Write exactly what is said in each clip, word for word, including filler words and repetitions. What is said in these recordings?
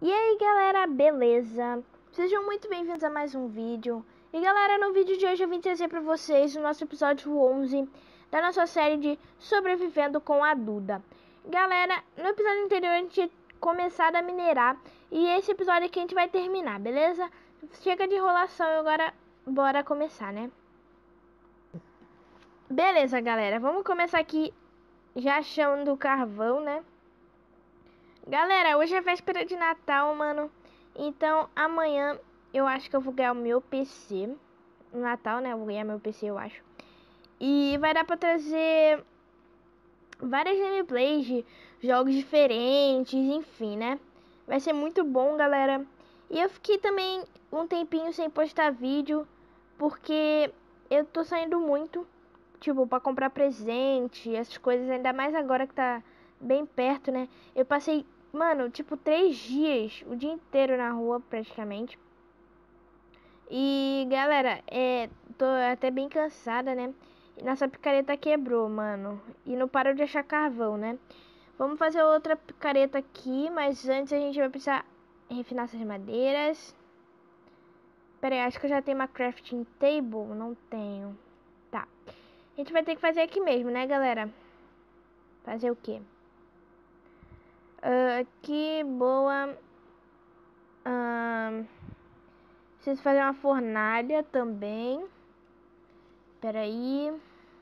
E aí galera, beleza? Sejam muito bem-vindos a mais um vídeo. E galera, no vídeo de hoje eu vim trazer para vocês o nosso episódio onze da nossa série de Sobrevivendo com a Duda. Galera, no episódio anterior a gente tinha começado a minerar e esse episódio aqui a gente vai terminar, beleza? Chega de enrolação e agora bora começar, né? Beleza galera, vamos começar aqui já achando o carvão, né? Galera, hoje é véspera de Natal, mano. Então, amanhã eu acho que eu vou ganhar o meu P C. No Natal, né? Eu vou ganhar meu P C, eu acho. E vai dar pra trazer várias gameplays de jogos diferentes, enfim, né? Vai ser muito bom, galera. E eu fiquei também um tempinho sem postar vídeo, porque eu tô saindo muito, tipo, pra comprar presente, essas coisas, ainda mais agora que tá bem perto, né? Eu passei, mano, tipo, três dias, o dia inteiro na rua, praticamente. E, galera, é, tô até bem cansada, né? E nossa picareta quebrou, mano. E não parou de achar carvão, né? Vamos fazer outra picareta aqui, mas antes a gente vai precisar refinar essas madeiras. Pera aí, acho que eu já tenho uma crafting table. Não tenho. Tá. A gente vai ter que fazer aqui mesmo, né, galera? Fazer o quê? Uh, aqui, boa. Uh, preciso fazer uma fornalha também. Pera aí.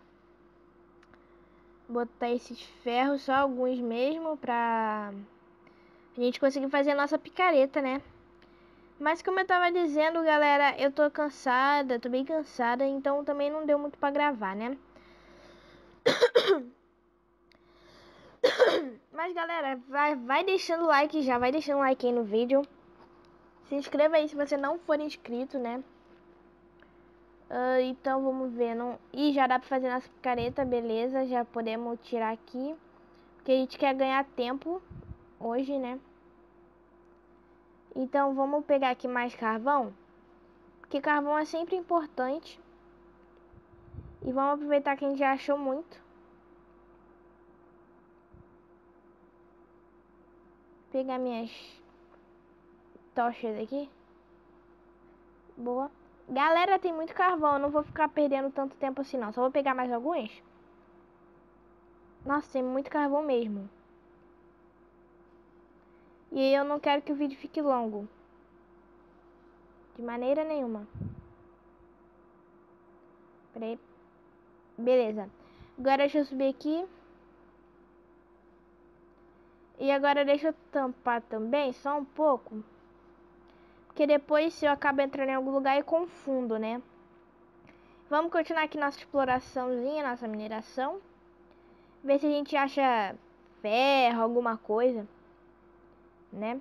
Botar esses ferros, só alguns mesmo, pra a gente conseguir fazer a nossa picareta, né? Mas como eu tava dizendo, galera, eu tô cansada, tô bem cansada, então também não deu muito pra gravar, né? Mas galera, vai, vai deixando like já, vai deixando like aí no vídeo. Se inscreva aí se você não for inscrito, né? Uh, então vamos ver. Não... Ih, já dá pra fazer nossa picareta, beleza. Já podemos tirar aqui. Porque a gente quer ganhar tempo hoje, né? Então vamos pegar aqui mais carvão. Porque carvão é sempre importante. E vamos aproveitar que a gente já achou muito. Pegar minhas tochas aqui. Boa. Galera, tem muito carvão. Eu não vou ficar perdendo tanto tempo assim não. Só vou pegar mais alguns. Nossa, tem muito carvão mesmo. E eu não quero que o vídeo fique longo. De maneira nenhuma. Peraí. Beleza. Agora deixa eu subir aqui. E agora deixa eu tampar também, só um pouco. Porque depois se eu acabo entrando em algum lugar eu confundo, né? Vamos continuar aqui nossa exploraçãozinha, nossa mineração. Ver se a gente acha ferro, alguma coisa. Né?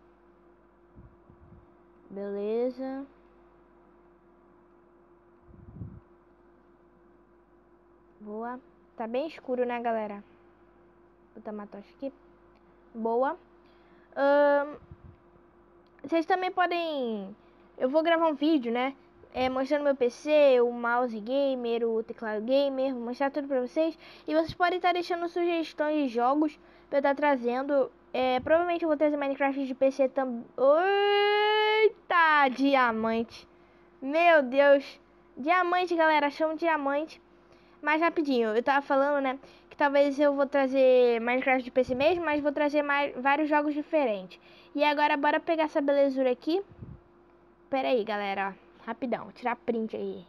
Beleza. Boa. Tá bem escuro, né, galera? Vou botar uma tocha aqui. Boa. Hum, vocês também podem... Eu vou gravar um vídeo, né? É, mostrando meu P C, o mouse gamer, o teclado gamer. Vou mostrar tudo pra vocês. E vocês podem estar deixando sugestões de jogos pra eu estar trazendo. É, provavelmente eu vou trazer Minecraft de P C também. Eita, diamante. Meu Deus. Diamante, galera. Chama diamante. Mais rapidinho, eu tava falando, né, que talvez eu vou trazer Minecraft de P C mesmo, mas vou trazer mais, vários jogos diferentes. E agora, bora pegar essa belezura aqui. Pera aí, galera, ó, rapidão, tirar print aí.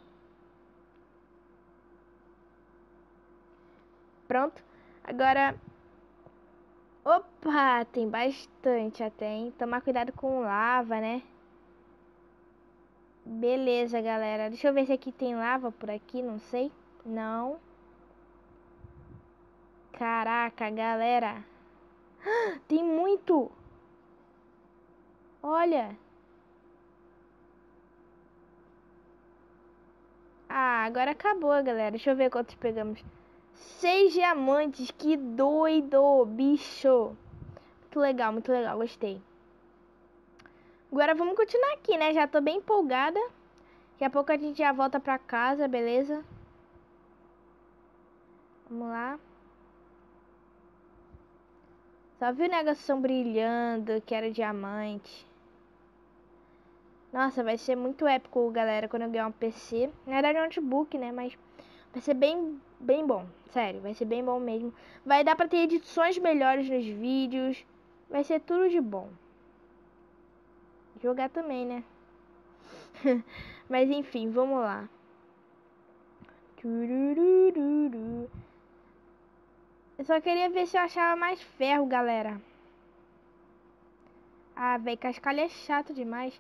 Pronto, agora... Opa, tem bastante até, hein? Tomar cuidado com lava, né? Beleza, galera, deixa eu ver se aqui tem lava por aqui, não sei. Não. Caraca, galera. Tem muito. Olha. Ah, agora acabou, galera. Deixa eu ver quantos pegamos. Seis diamantes. Que doido, bicho. Muito legal, muito legal. Gostei. Agora vamos continuar aqui, né? Já tô bem empolgada. Daqui a pouco a gente já volta pra casa, beleza? Vamos lá. Só vi o negócio brilhando, que era diamante. Nossa, vai ser muito épico, galera, quando eu ganhar um P C. Na verdade é um notebook, né? Mas vai ser bem, bem bom. Sério, vai ser bem bom mesmo. Vai dar pra ter edições melhores nos vídeos. Vai ser tudo de bom. Jogar também, né? Mas enfim, vamos lá. Eu só queria ver se eu achava mais ferro, galera. Ah, velho, cascalho é chato demais.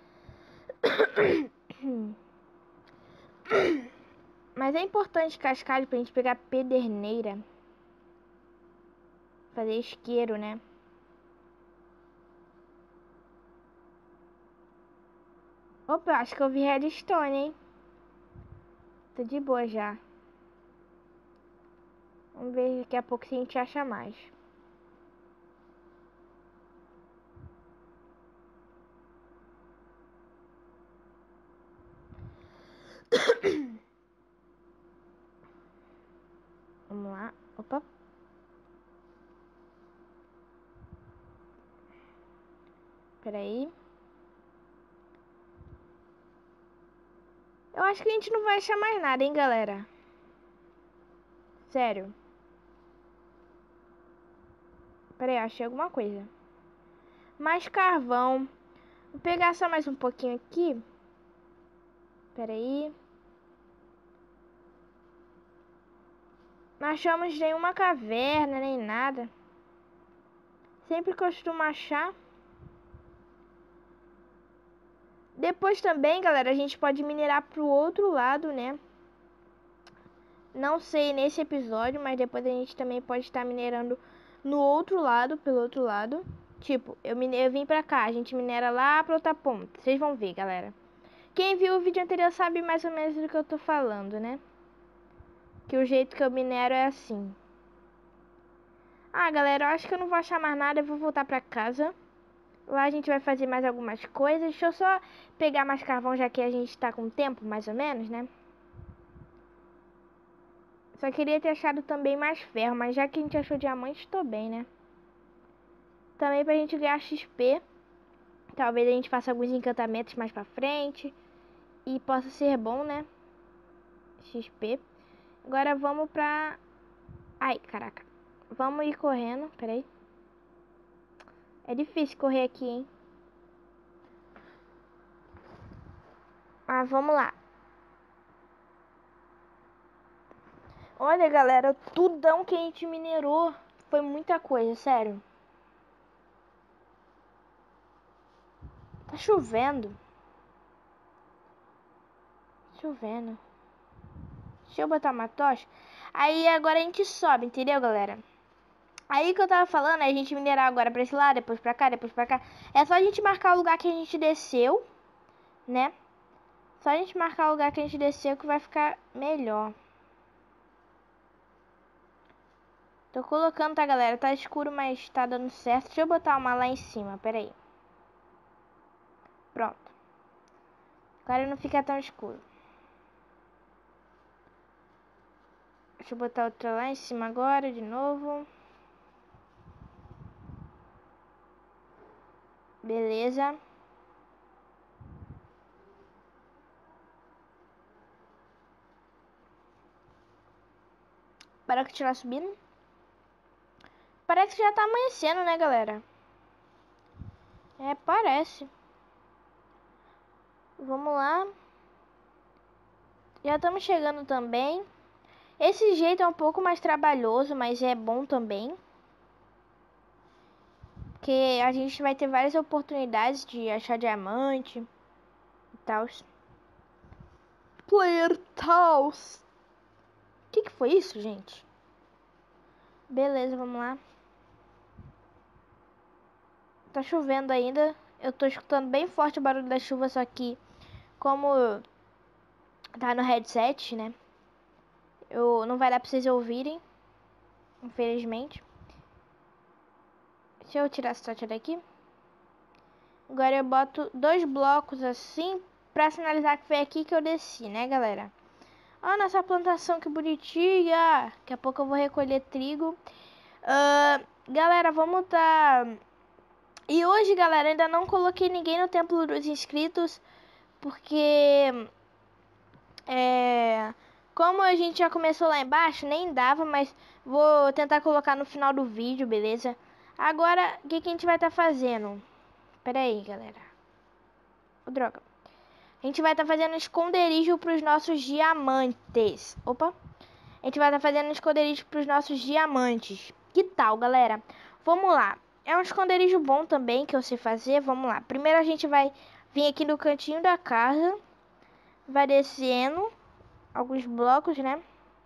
Mas é importante cascalho pra gente pegar pederneira. Fazer isqueiro, né? Opa, acho que eu vi redstone, hein? Tô de boa já. Vamos ver daqui a pouco se a gente acha mais. Vamos lá. Opa. Pera aí. Eu acho que a gente não vai achar mais nada, hein, galera? Sério. Pera aí, achei alguma coisa. Mais carvão. Vou pegar só mais um pouquinho aqui. Pera aí. Não achamos nenhuma caverna, nem nada. Sempre costumo achar. Depois também, galera, a gente pode minerar pro outro lado, né? Não sei nesse episódio, mas depois a gente também pode estar minerando no outro lado, pelo outro lado. Tipo, eu, mine... eu vim pra cá, a gente minera lá pra outra ponta. Vocês vão ver, galera. Quem viu o vídeo anterior sabe mais ou menos do que eu tô falando, né? Que o jeito que eu minero é assim. Ah, galera, eu acho que eu não vou achar mais nada, eu vou voltar pra casa. Lá a gente vai fazer mais algumas coisas. Deixa eu só pegar mais carvão, já que a gente tá com tempo, mais ou menos, né? Só queria ter achado também mais ferro, mas já que a gente achou diamante, tô bem, né? Também pra gente ganhar X P. Talvez a gente faça alguns encantamentos mais pra frente. E possa ser bom, né? X P. Agora vamos pra... Ai, caraca. Vamos ir correndo, peraí. É difícil correr aqui, hein? Mas vamos lá. Olha, galera, tudão que a gente minerou. Foi muita coisa, sério. Tá chovendo. Chovendo. Deixa eu botar uma tocha. Aí agora a gente sobe, entendeu, galera? Aí que eu tava falando, é a gente minerar agora pra esse lado, depois pra cá, depois pra cá. É só a gente marcar o lugar que a gente desceu, né? Só a gente marcar o lugar que a gente desceu que vai ficar melhor. Tô colocando, tá, galera? Tá escuro, mas tá dando certo. Deixa eu botar uma lá em cima, pera aí. Pronto. Agora não fica tão escuro. Deixa eu botar outra lá em cima agora, de novo. Beleza. Para que estiver subindo. Parece que já tá amanhecendo, né, galera? É, parece. Vamos lá. Já estamos chegando também. Esse jeito é um pouco mais trabalhoso, mas é bom também. Porque a gente vai ter várias oportunidades de achar diamante e tal. Player Taos. O que que foi isso, gente? Beleza, vamos lá. Tá chovendo ainda. Eu tô escutando bem forte o barulho da chuva, só que como tá no headset, né? Eu, não vai dar pra vocês ouvirem, infelizmente. Deixa eu tirar essa tocha daqui. Agora eu boto dois blocos assim pra sinalizar que foi aqui que eu desci, né, galera? Olha nossa plantação, que bonitinha. Daqui a pouco eu vou recolher trigo. Uh, galera, vamos tá... E hoje, galera, ainda não coloquei ninguém no Templo dos Inscritos, porque... É... Como a gente já começou lá embaixo, nem dava, mas vou tentar colocar no final do vídeo, beleza? Agora, o que, que a gente vai estar tá fazendo? Pera aí, galera. Oh, droga. A gente vai estar tá fazendo esconderijo para os nossos diamantes. Opa. A gente vai estar tá fazendo esconderijo para os nossos diamantes. Que tal, galera? Vamos lá. É um esconderijo bom também que eu sei fazer. Vamos lá. Primeiro a gente vai vir aqui no cantinho da casa. Vai descendo alguns blocos, né?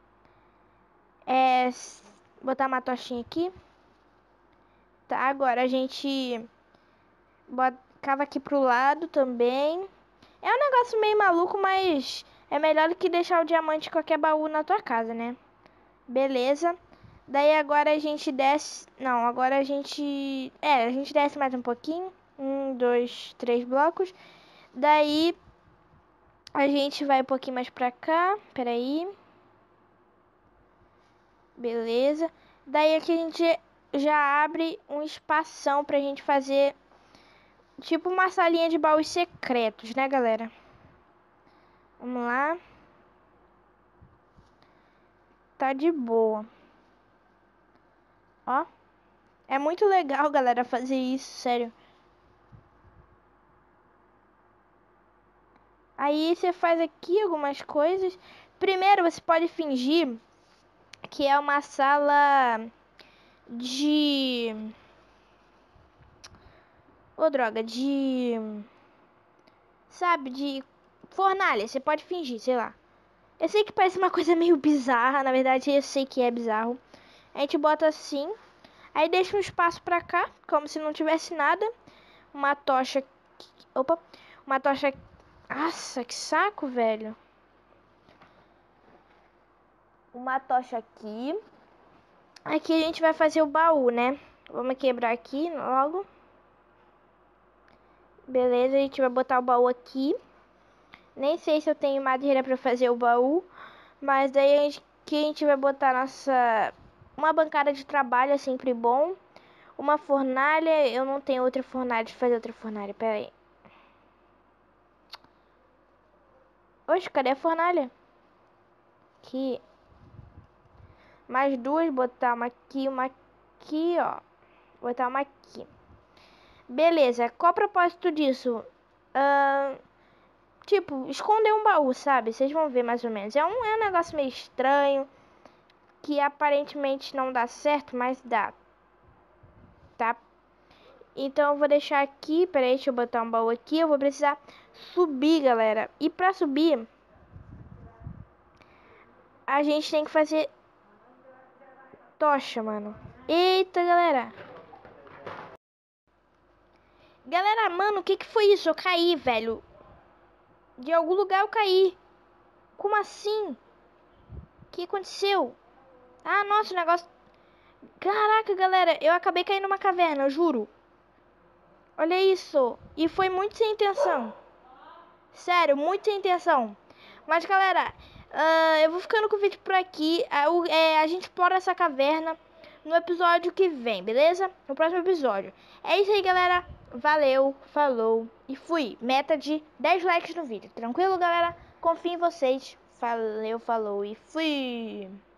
É, botar uma tochinha aqui. Tá, agora a gente bota, cava aqui pro lado também. É um negócio meio maluco, mas é melhor do que deixar o diamante em qualquer baú na tua casa, né? Beleza. Daí agora a gente desce... Não, agora a gente... É, a gente desce mais um pouquinho. Um, dois, três blocos. Daí a gente vai um pouquinho mais pra cá. Peraí. Beleza. Daí aqui a gente já abre um espação pra gente fazer tipo uma salinha de baús secretos, né, galera? Vamos lá. Tá de boa. Ó. É muito legal, galera, fazer isso, sério. Aí você faz aqui algumas coisas. Primeiro você pode fingir que é uma sala de... Ô, oh, droga, de... Sabe, de fornalha. Você pode fingir, sei lá. Eu sei que parece uma coisa meio bizarra. Na verdade, eu sei que é bizarro. A gente bota assim. Aí deixa um espaço pra cá, como se não tivesse nada. Uma tocha... Opa. Uma tocha... Nossa, que saco, velho. Uma tocha aqui. Aqui a gente vai fazer o baú, né? Vamos quebrar aqui logo. Beleza, a gente vai botar o baú aqui. Nem sei se eu tenho madeira pra fazer o baú. Mas daí a gente, aqui a gente vai botar nossa... Uma bancada de trabalho é sempre bom. Uma fornalha. Eu não tenho outra fornalha. Deixa eu fazer outra fornalha, pera aí. Oxe, cadê a fornalha? Aqui. Mais duas, botar uma aqui, uma aqui, ó. Botar uma aqui. Beleza, qual o propósito disso? Uh, tipo, esconder um baú, sabe? Vocês vão ver mais ou menos. É um, é um negócio meio estranho. Que aparentemente não dá certo, mas dá. Tá? Então eu vou deixar aqui. Pera aí, deixa eu botar um baú aqui. Eu vou precisar subir, galera. E pra subir, a gente tem que fazer tocha, mano. Eita, galera. Galera, mano, o que que foi isso? Eu caí, velho. De algum lugar eu caí. Como assim? O que aconteceu? Ah, nossa, o negócio... Caraca, galera, eu acabei caindo numa caverna, eu juro. Olha isso. E foi muito sem intenção. Sério, muito sem intenção. Mas, galera, uh, eu vou ficando com o vídeo por aqui. Uh, é, a gente explora essa caverna no episódio que vem, beleza? No próximo episódio. É isso aí, galera. Valeu, falou e fui. Meta de dez likes no vídeo. Tranquilo, galera? Confio em vocês. Valeu, falou e fui.